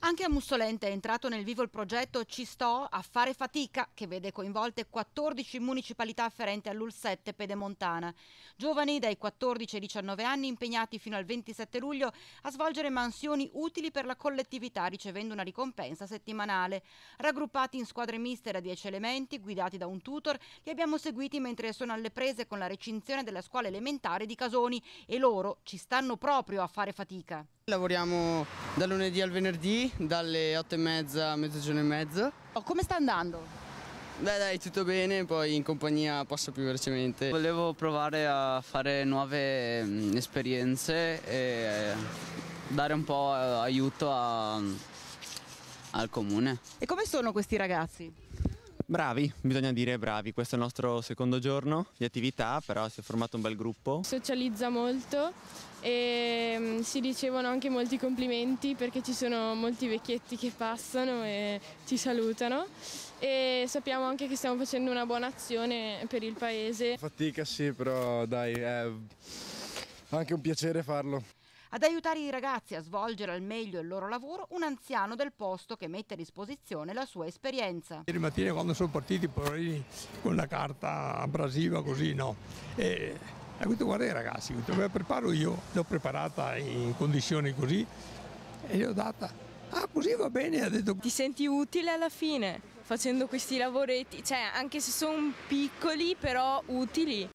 Anche a Mussolente è entrato nel vivo il progetto Ci sto a fare fatica, che vede coinvolte 14 municipalità afferenti all'UL7 pedemontana. Giovani dai 14 ai 19 anni impegnati fino al 27 luglio a svolgere mansioni utili per la collettività, ricevendo una ricompensa settimanale. Raggruppati in squadre miste da 10 elementi, guidati da un tutor, li abbiamo seguiti mentre sono alle prese con la recinzione della scuola elementare di Casoni e loro ci stanno proprio a fare fatica. Lavoriamo dal lunedì al venerdì, dalle 8:30 a mezzogiorno e mezzo. Come sta andando? Beh dai, tutto bene, poi in compagnia passa più velocemente. Volevo provare a fare nuove esperienze e dare un po' aiuto al comune. E come sono questi ragazzi? Bravi, bisogna dire bravi, questo è il nostro secondo giorno di attività, però si è formato un bel gruppo. Socializza molto e si ricevono anche molti complimenti perché ci sono molti vecchietti che passano e ci salutano e sappiamo anche che stiamo facendo una buona azione per il paese. Fatica sì, però dai, è anche un piacere farlo. Ad aiutare i ragazzi a svolgere al meglio il loro lavoro, un anziano del posto che mette a disposizione la sua esperienza. Ieri mattina quando sono partiti poverini con la carta abrasiva così, no? E ho detto guarda ragazzi, la preparo io, l'ho preparata in condizioni così e gli ho data. Ah, così va bene, ha detto. Ti senti utile alla fine facendo questi lavoretti, cioè anche se sono piccoli però utili.